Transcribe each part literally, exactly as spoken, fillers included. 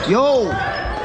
Yo!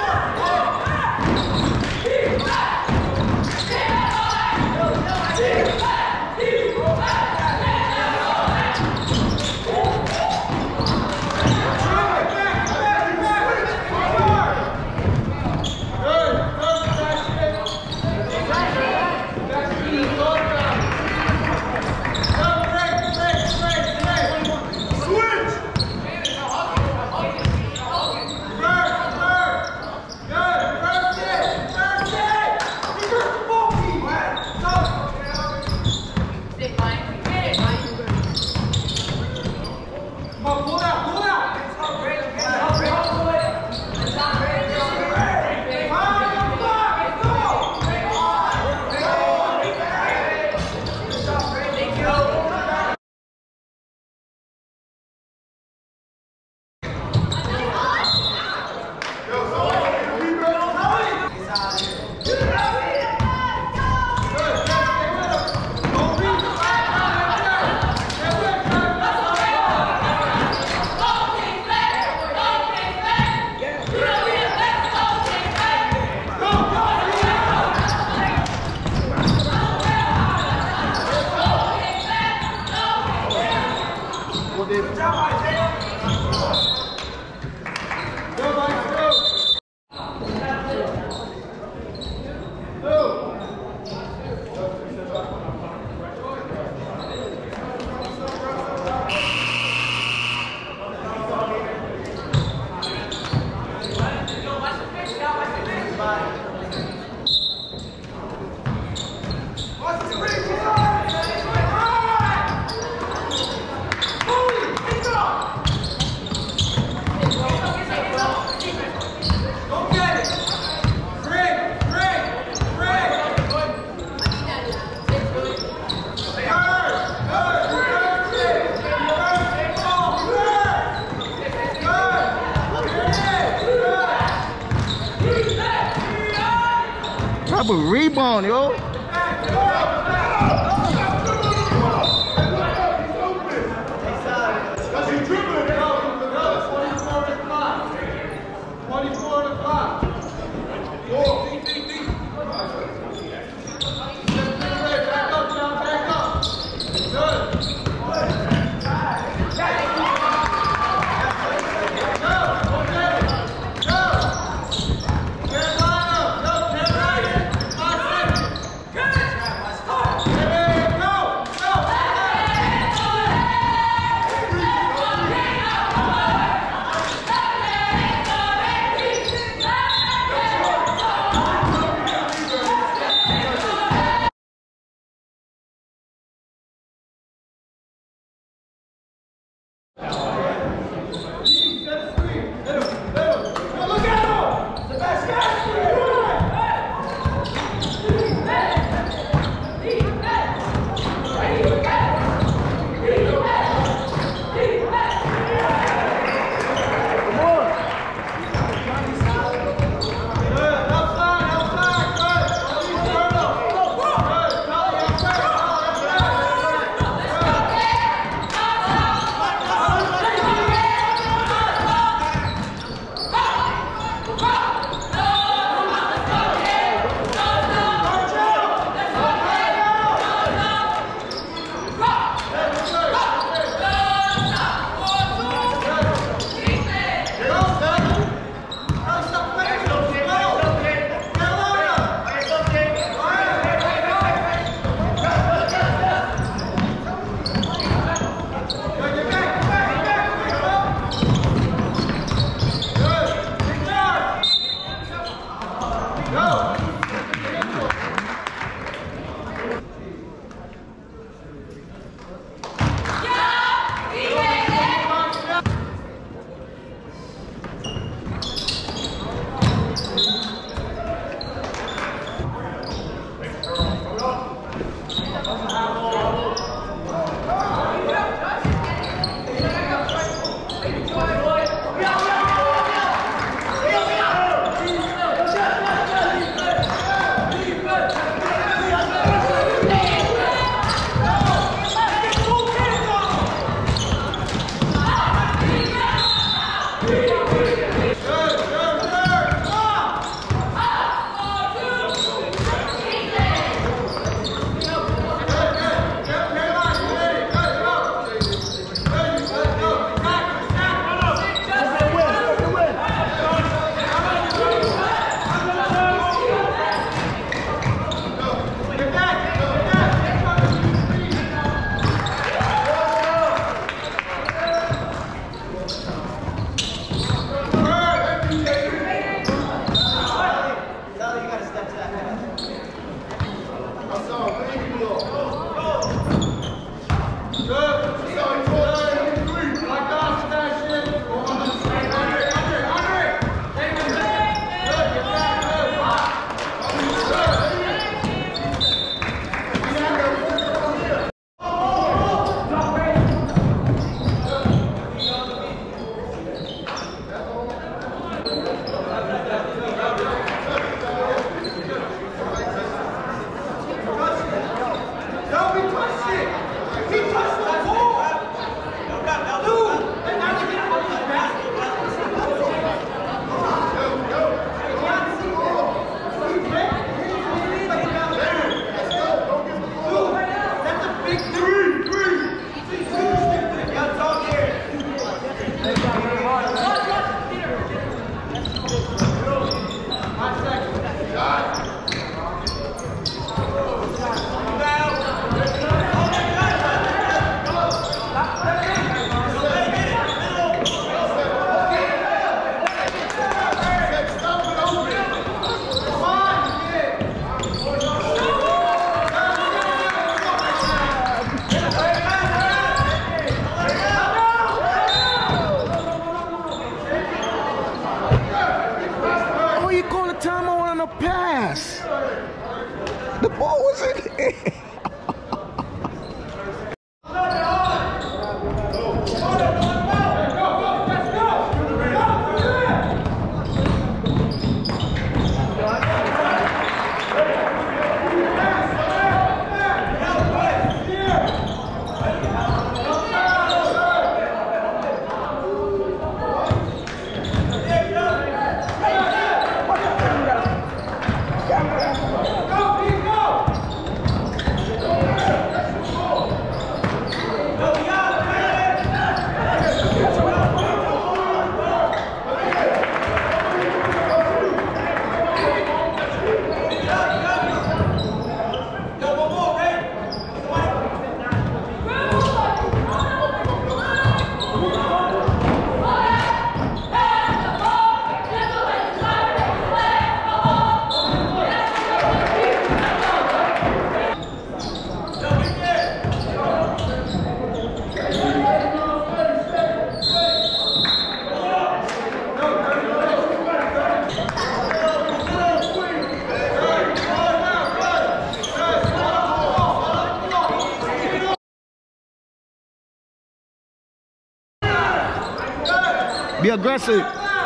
Drop a rebound, yo. Yes. The ball was in there. Be aggressive.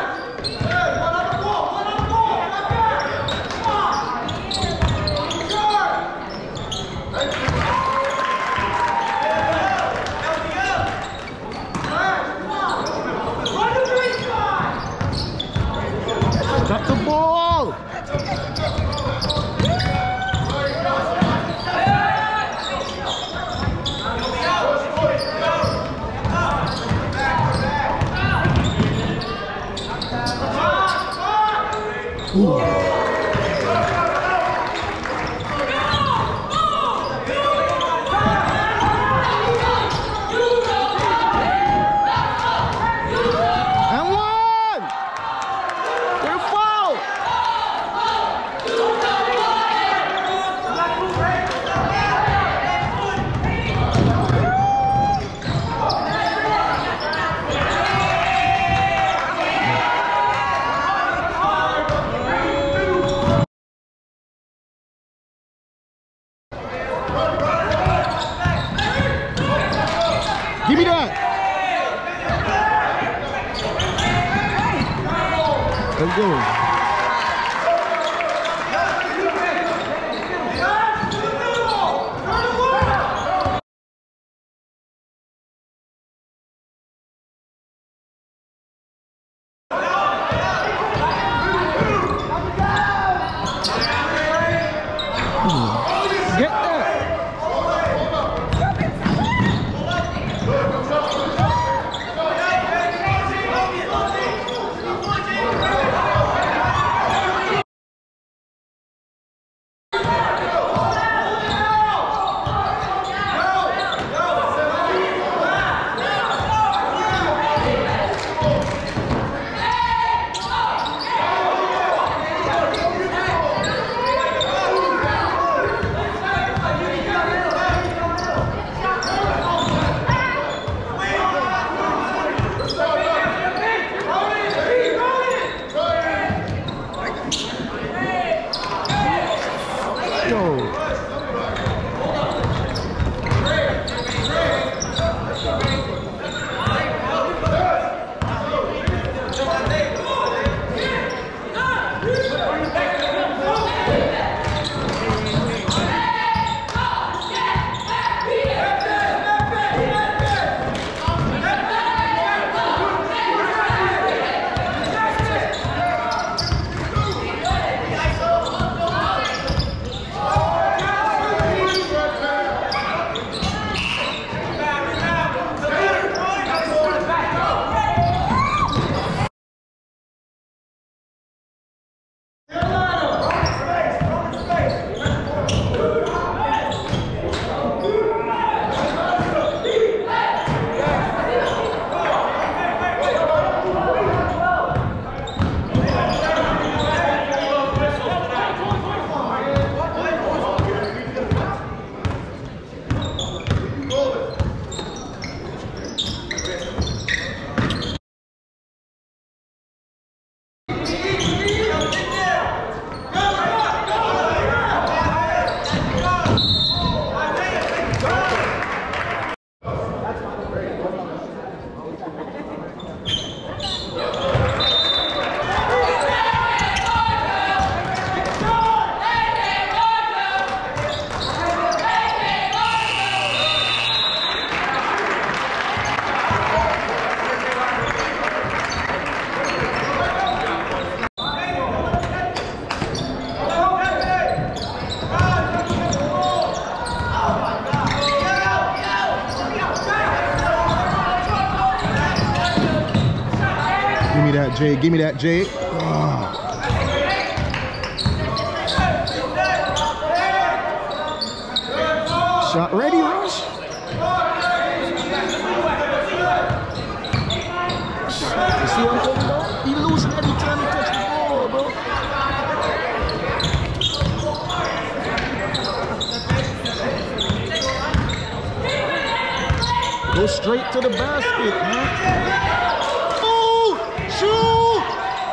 Stop the ball. Ooh. Give me that. Let's go. Get that. Give me that, Jay. Give me that, Jay. Oh. Shot ready, Rush. You see what I'm talking about? He losing every time he touches the ball, bro. Go straight to the basket, man. Shoot!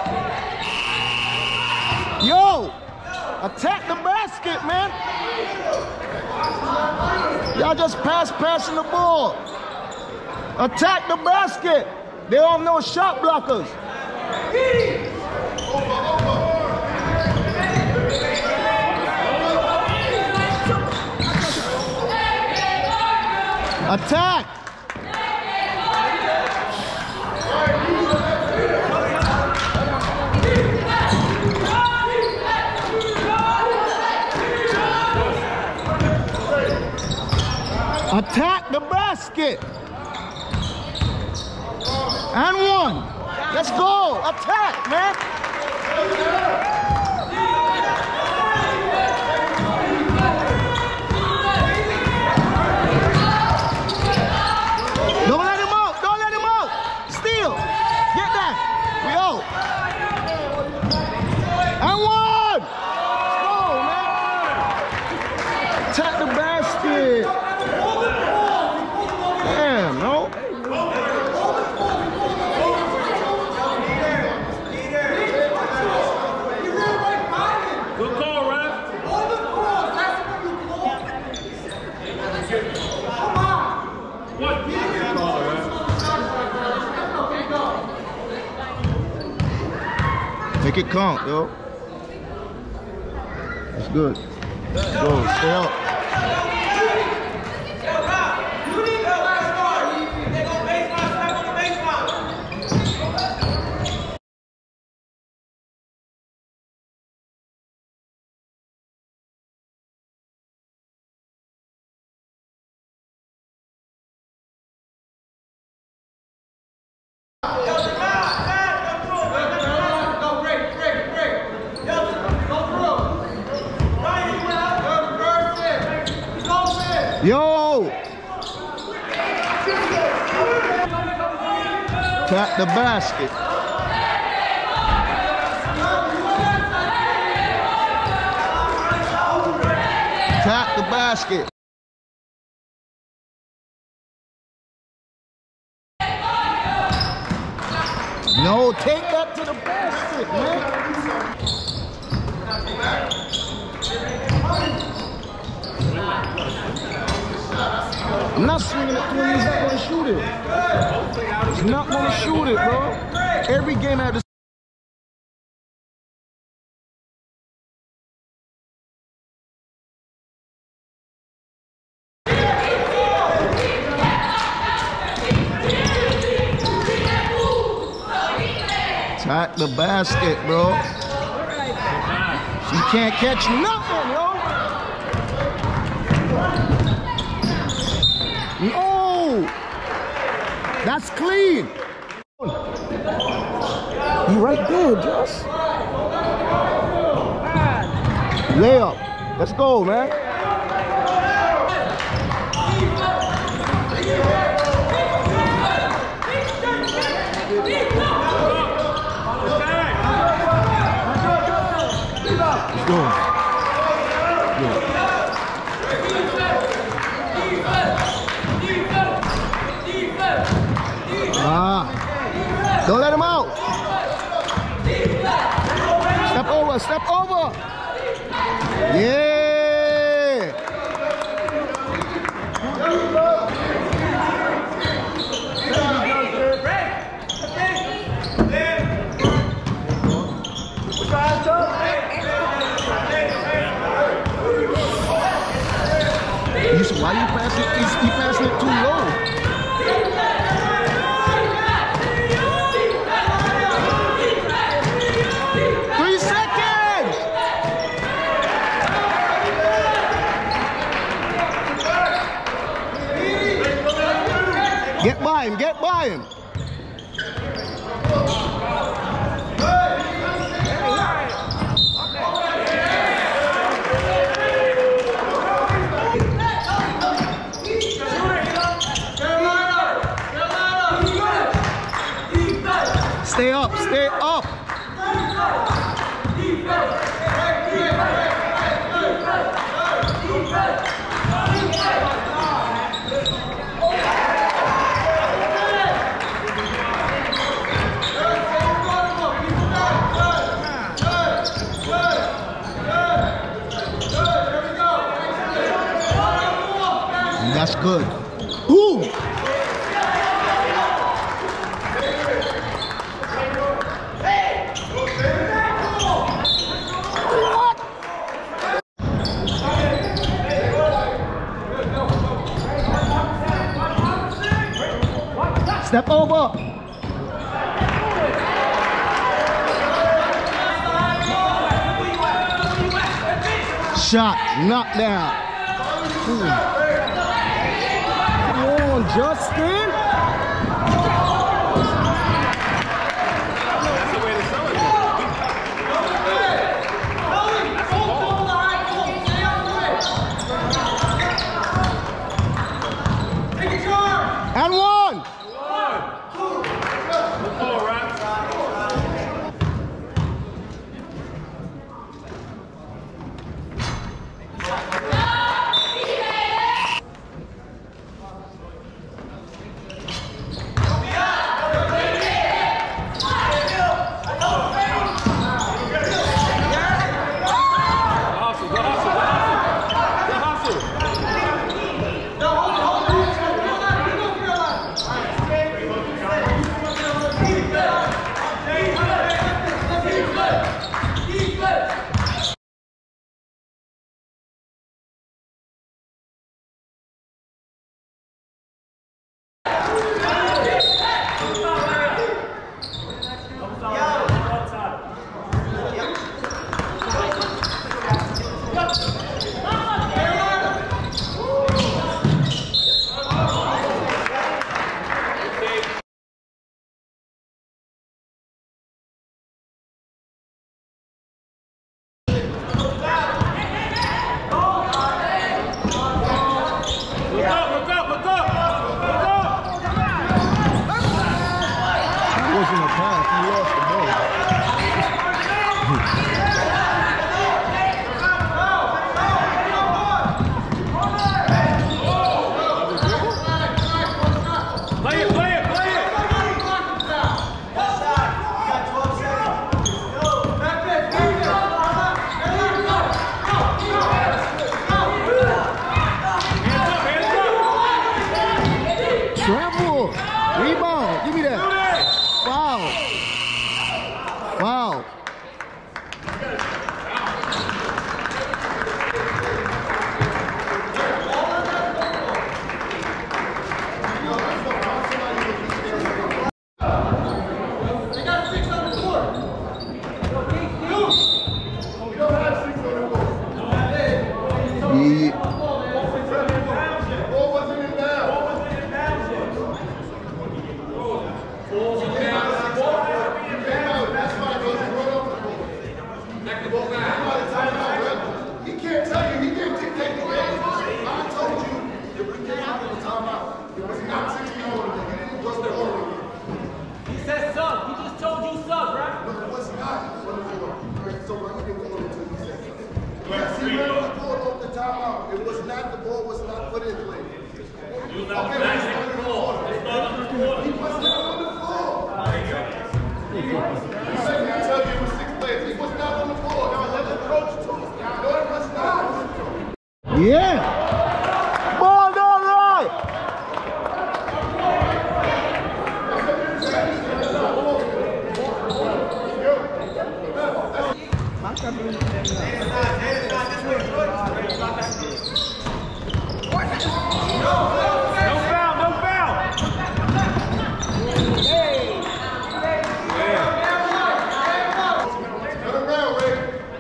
Yo! Attack the basket, man! Y'all just pass passing the ball. Attack the basket! They don't know shot blockers. Attack! Attack the basket. And one. Let's go. Attack, man. Don't let him out. Don't let him out. Steal. Get that. We out. And one. Let's go, man. Attack the basket. Damn, no. Good call, Ref. Make it count, yo. That's good. Let's go. Stay up. Yo! Tap the basket. Tap the basket. No, take that to the basket, man. I'm not swinging it to him. He's not going to shoot it. He's not going to shoot it, bro. Every game I have to. Attack the basket, bro. She can't catch nothing, yo. No! That's clean. You right there, Josh. Layup. Let's go, man. Let's go. Ah, don't let him out. Step over, step over. Yeah. Why you passing it? You passing it too low. Three seconds. Get by him. Get by him. Stay up, stay up. That's good. Ooh! Step over. Shot, knockdown. Ooh. Come on, Justin. And one. Travel. Rebound. Give me that. Foul. Foul. They got six on the court. We don't have six on the court. Yeah. He can't tell you, he can't dictate the game. I told you, if we came out of the timeout, it was not sixteen over. You didn't just the over. He said sub. He just told you sub, right? No, it was not. So let me get the order until he said something. Yes, he ran the court off the timeout. It was not, the ball was not put in play. You know, okay, that's the floor. It's not on the floor. He was not on the floor. He said, I tell you, it was six plays. He was not on the floor. Now let the coach too. No, it was not. Yeah. Ball don't right. No foul, no foul. Turn around, Ray.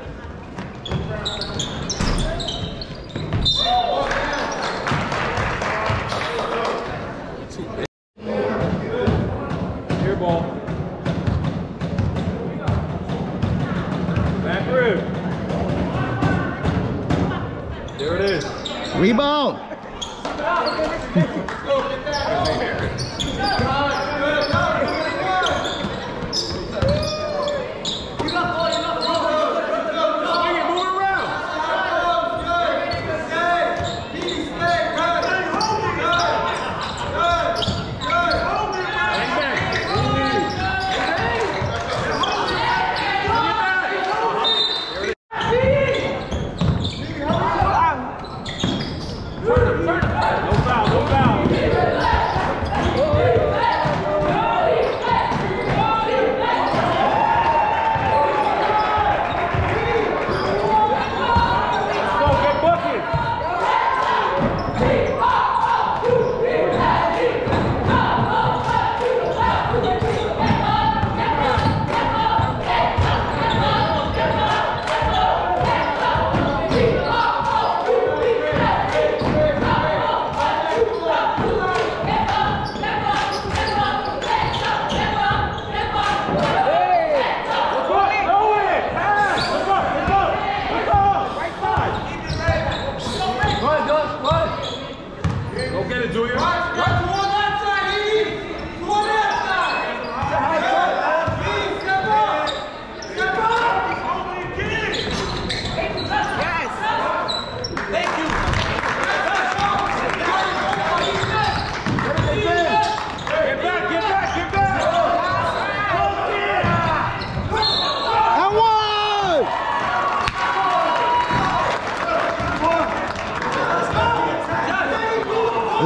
Here, ball. Back room. There it is. Rebound.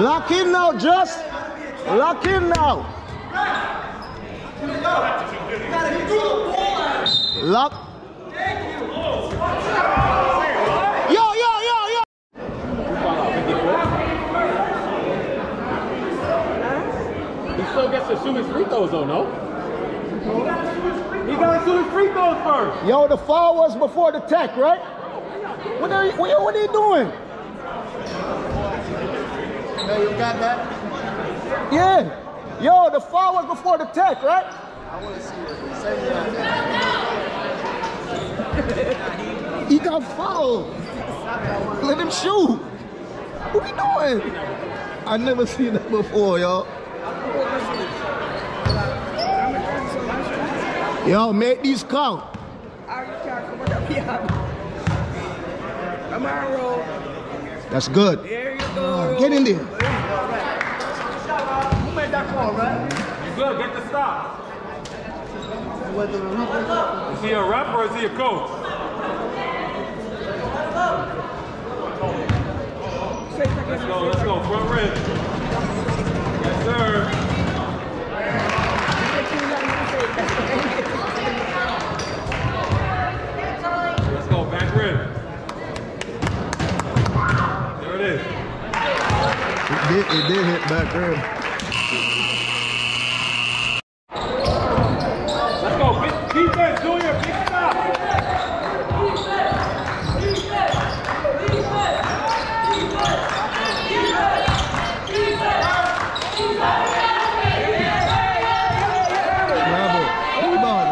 Lock in now, just. Lock in now. Lock. Yo, yo, yo, yo. He still gets to shoot his free throws though, no? He gotta shoot his free throws first. Yo, the foul was before the tech, right? What are you, what, what are you doing? Hey, you got that? Yeah. Yo, the foul was before the tech, right? I want to see it. Say that. He got fouled. Let him shoot. What we doing? I never seen that before, yo. Yo, make these count. Come on, roll. That's good. There you go. Get in there. Who made that call, right? You good, get the stop. Is he a ref or is he a coach? Let's go, let's go, front rim. Yes, sir. Let's go, back rim. There it is. It did, it did hit back rim. Let's go, big defense, Junior, big stop. Bravo. Rebound.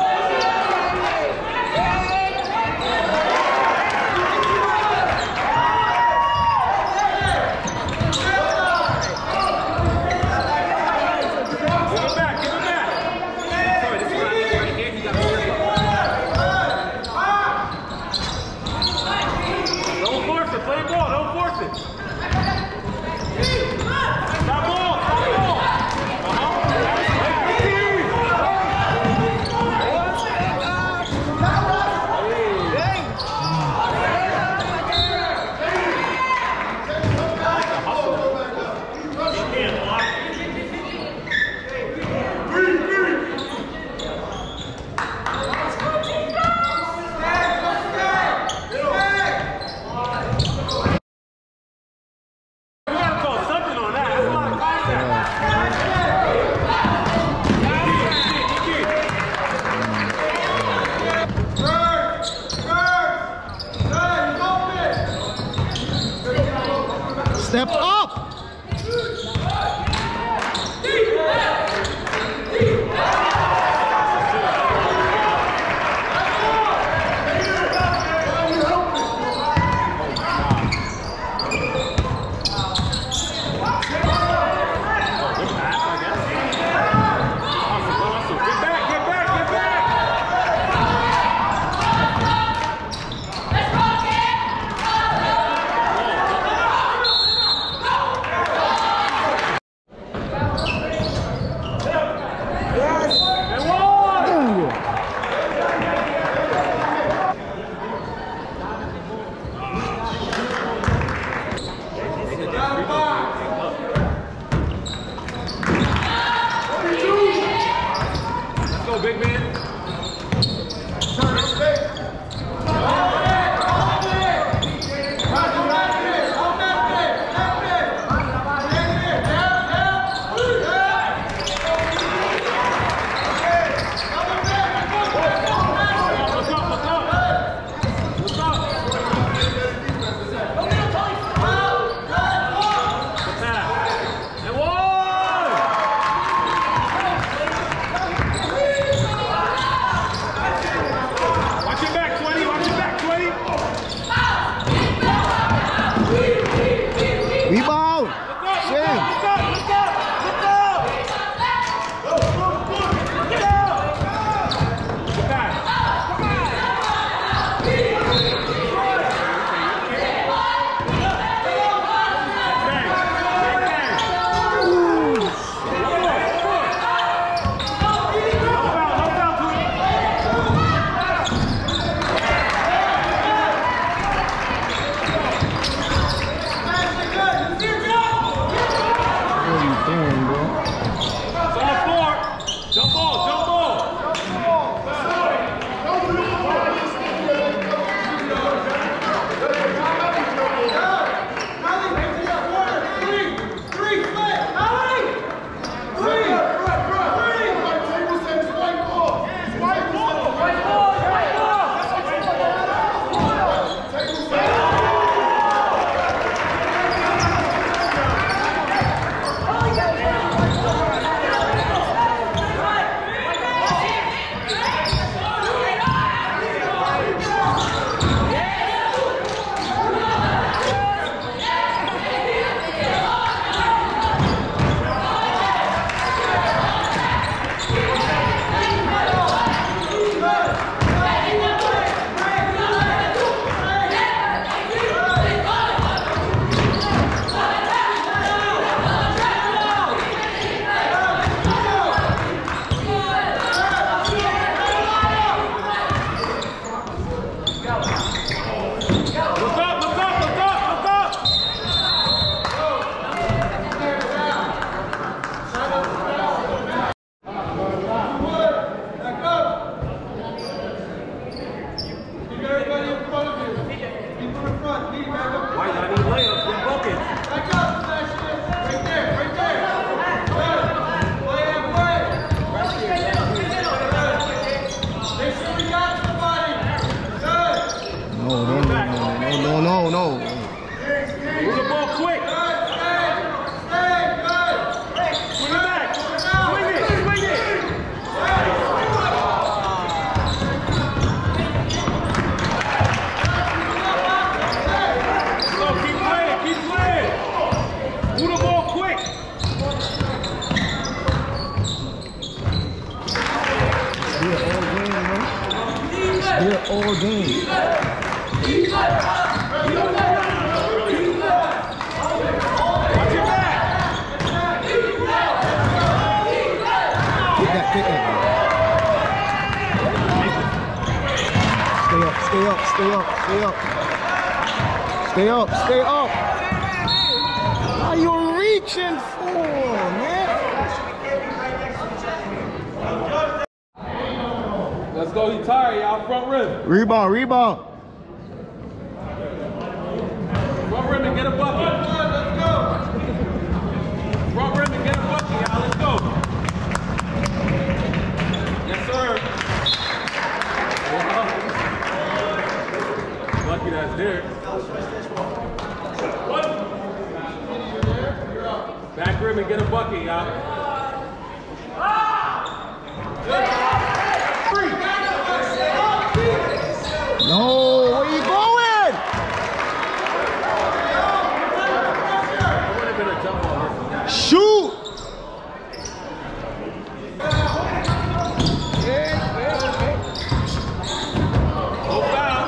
no, no. Move the ball quick. Swing it back. Swing it. Swing it. So keep playing. Keep playing. Move the ball quick. They're all game. Watch your back. Get that, get that. Stay up, stay up, stay up, stay up. Stay up, stay up. What are you reaching for, man? Let's go. He tired, y'all. Front rim. Rebound, rebound. Front rim and get a bucket. Let's go. Front rim and get a bucket, y'all. Let's go. Yes, sir. Lucky that's there. Back rim and get a bucket, y'all. No, where you going? Shoot! Go foul.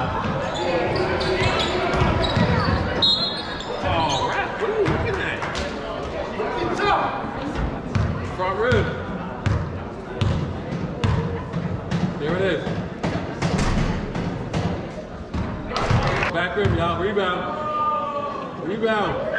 Oh, Rap, what are you looking at? Front rim. There it is. Back rim, y'all. Rebound. Rebound.